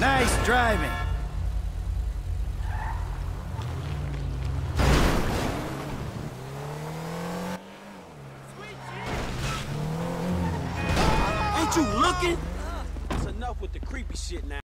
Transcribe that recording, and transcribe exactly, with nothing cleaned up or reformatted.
Nice driving. Ain't you looking? That's enough with the creepy shit now.